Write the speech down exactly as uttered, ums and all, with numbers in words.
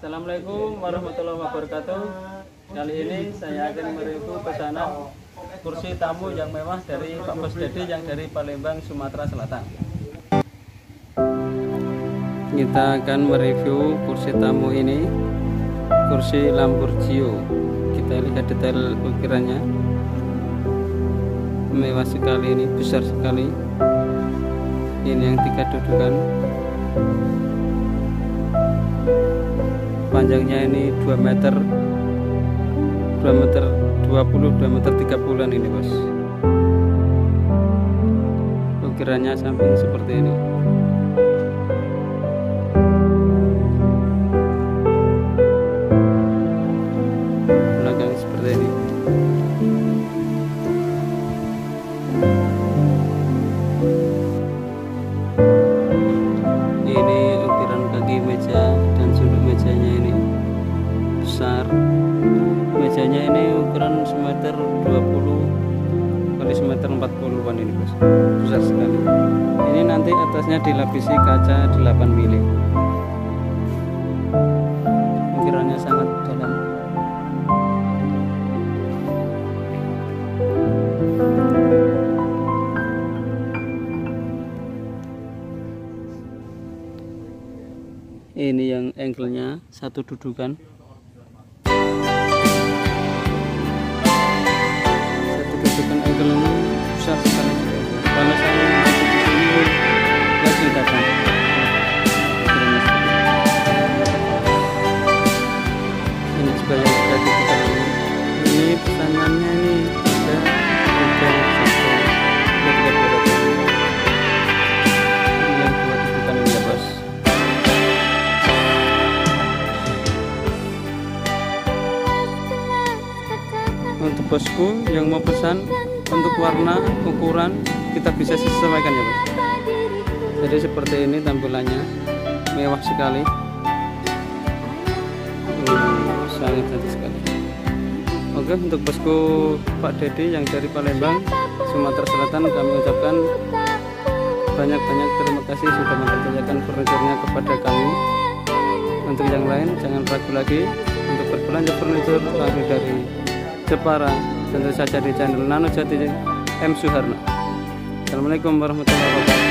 Assalamualaikum warahmatullahi wabarakatuh. Kali ini saya akan mereview pesanan kursi tamu yang mewah dari Pak Bos Dedi yang dari Palembang, Sumatera Selatan. Kita akan mereview kursi tamu ini, kursi Lamborghini. Kita lihat detail ukirannya, mewah sekali, ini besar sekali. Ini yang tiga dudukan, panjangnya ini dua meter dua meter dua puluh, dua meter tiga puluhan ini bos. Ukirannya samping seperti ini. Belakang seperti ini. Ini ukiran kaki meja dan sudut mejanya ini besar. Mejanya ini ukuran semeter dua puluh kali semeter empat puluhan ini bos, besar sekali. Ini nanti atasnya dilapisi kaca delapan mili. Ukirannya sangat dalam. Ini yang angle-nya satu dudukan. Satu dudukan angle-nya besar sekali. Kalau saya masuk di sini nggak kelihatan. Ini juga yang sudah dudukan ini. Ini pesanannya ini ada tiga satu dua tiga dua. Ini yang dua dudukan ini ya bos. Untuk bosku yang mau pesan untuk warna, ukuran kita bisa sesuaikan ya bos. Jadi seperti ini tampilannya, mewah sekali. Hmm, sangat cantik sekali. Oke, untuk bosku Pak Dedi yang dari Palembang, Sumatera Selatan, kami ucapkan banyak-banyak terima kasih sudah mempercayakan furniturnya kepada kami. Untuk yang lain jangan ragu lagi untuk berbelanja furnitur kami dari Jepara, tentu saja di channel Nano Jati M Suharno. Assalamualaikum warahmatullahi wabarakatuh.